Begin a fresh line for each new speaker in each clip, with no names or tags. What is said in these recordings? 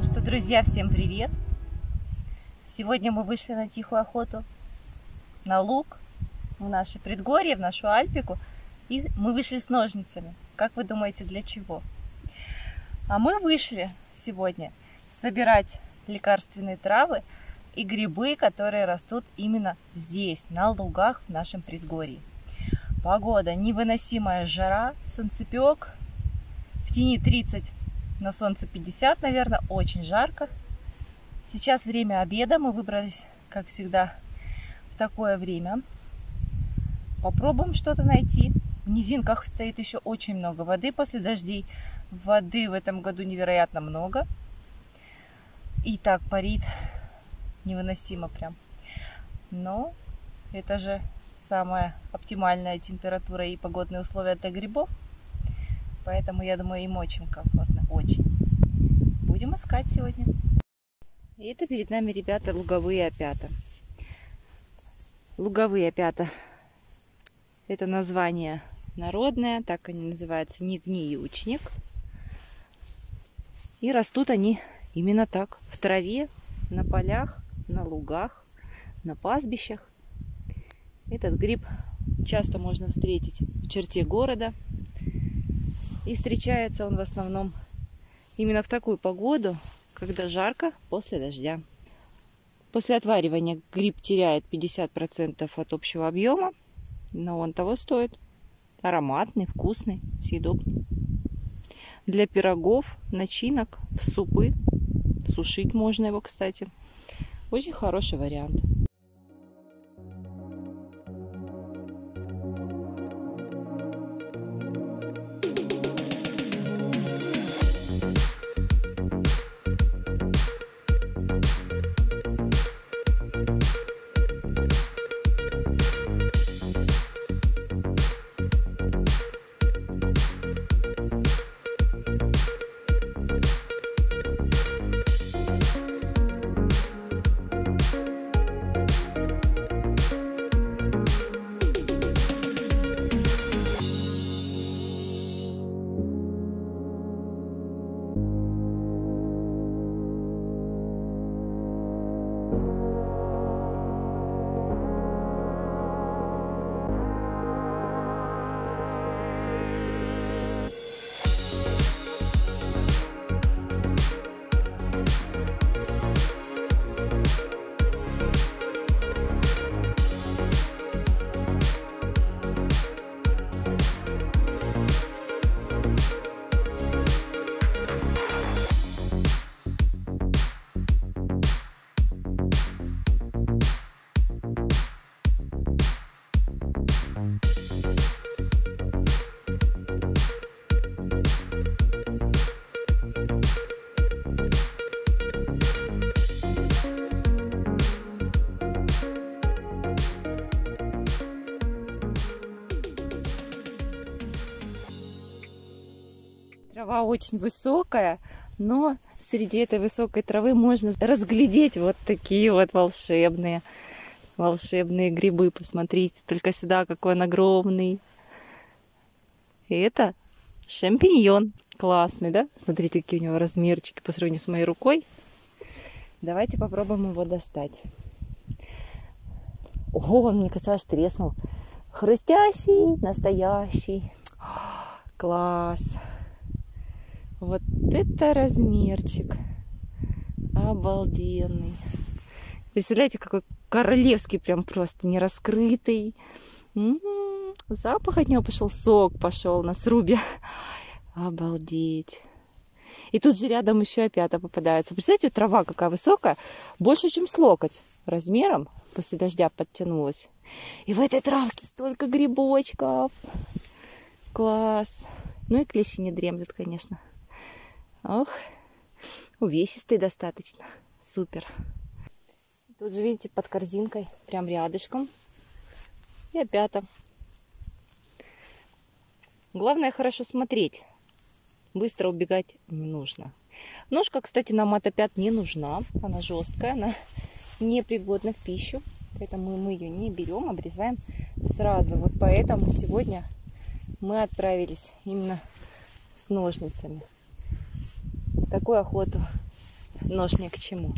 что, друзья, всем привет! Сегодня мы вышли на тихую охоту, на луг, в наше предгорье, в нашу Альпику. И мы вышли с ножницами. Как вы думаете, для чего? А мы вышли сегодня собирать лекарственные травы и грибы, которые растут именно здесь, на лугах в нашем предгорье. Погода, невыносимая жара, солнцепек, в тени 30, на солнце 50, наверное, очень жарко. Сейчас время обеда, мы выбрались, как всегда, в такое время. Попробуем что-то найти. В низинках стоит еще очень много воды после дождей. Воды в этом году невероятно много. И так парит невыносимо прям. Но это же самая оптимальная температура и погодные условия для грибов. Поэтому, я думаю, им очень комфортно. Очень. Будем искать сегодня. И это перед нами, ребята, луговые опята. Луговые опята. Это название народное. Так они называются. Негниючник. И растут они именно так. В траве, на полях, на лугах, на пастбищах. Этот гриб часто можно встретить в черте города. И встречается он в основном именно в такую погоду, когда жарко после дождя. После отваривания гриб теряет 50% от общего объема, но он того стоит. Ароматный, вкусный, съедобный. Для пирогов, начинок, в супы. Сушить можно его, кстати. Очень хороший вариант. Трава очень высокая, но среди этой высокой травы можно разглядеть вот такие вот волшебные грибы. Посмотрите только сюда, какой он огромный. И это шампиньон. Классный, да? Смотрите, какие у него размерчики по сравнению с моей рукой. Давайте попробуем его достать. Ого, он, мне кажется, аж треснул. Хрустящий, настоящий. Класс! Вот это размерчик. Обалденный. Представляете, какой королевский, прям просто не раскрытый. Запах от него пошел, сок пошел на срубе. Обалдеть. И тут же рядом еще опята попадаются. Представляете, трава какая высокая, больше, чем с локоть размером. После дождя подтянулась. И в этой травке столько грибочков. Класс. Ну и клещи не дремлют, конечно. Ох, увесистый достаточно. Супер. Тут же, видите, под корзинкой, прям рядышком. И опята. Главное хорошо смотреть. Быстро убегать не нужно. Ножка, кстати, нам от опят не нужна. Она жесткая, она непригодна в пищу. Поэтому мы ее не берем, обрезаем сразу. Вот поэтому сегодня мы отправились именно с ножницами. Такую охоту нож ни к чему.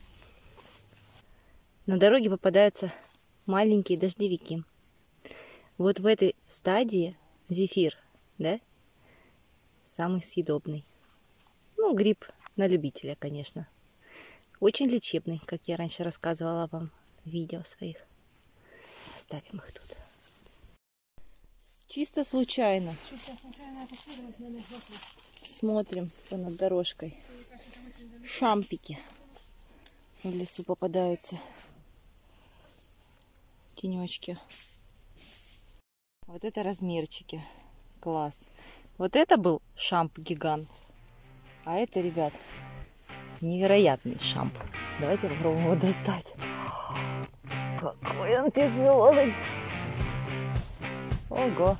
На дороге попадаются маленькие дождевики. Вот в этой стадии зефир, да, самый съедобный. Ну, гриб на любителя, конечно. Очень лечебный, как я раньше рассказывала вам в видео своих. Оставим их тут. Чисто случайно. Смотрим над дорожкой. Шампики в лесу попадаются. Тенечки. Вот это размерчики. Класс. Вот это был шамп-гигант. А это, ребят, невероятный шамп. Давайте попробуем его достать. Какой он тяжелый. Ого.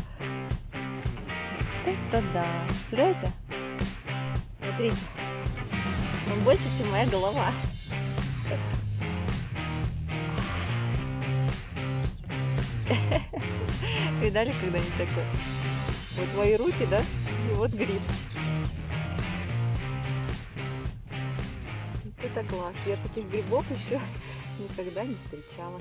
Это да. Представляете? Смотрите. Он больше, чем моя голова. Видали когда-нибудь такое? Вот мои руки, да? И вот гриб. Это класс. Я таких грибов еще никогда не встречала.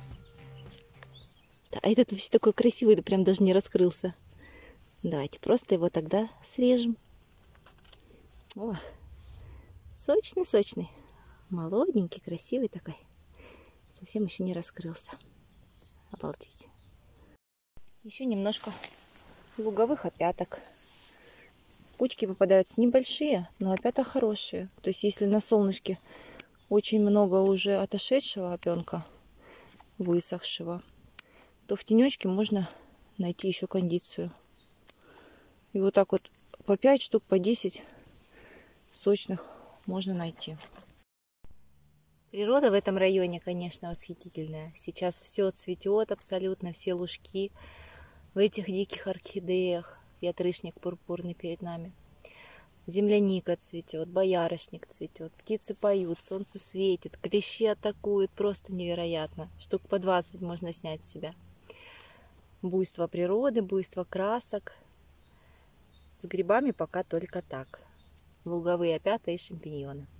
А этот вообще такой красивый, да прям даже не раскрылся. Давайте просто его тогда срежем. О, сочный. Молоденький, красивый такой. Совсем еще не раскрылся. Обалдеть. Еще немножко луговых опяток. Почки попадаются небольшие, но опята хорошие. То есть если на солнышке очень много уже отошедшего опенка, высохшего, то в тенечке можно найти еще кондицию. И вот так вот по 5 штук, по 10 сочных можно найти. Природа в этом районе, конечно, восхитительная. Сейчас все цветет абсолютно, все лужки в этих диких орхидеях. И отрышник пурпурный перед нами. Земляника цветет, боярышник цветет, птицы поют, солнце светит, клещи атакуют, просто невероятно. Штук по 20 можно снять с себя. Буйство природы, буйство красок. С грибами пока только так. Луговые опята и шампиньоны.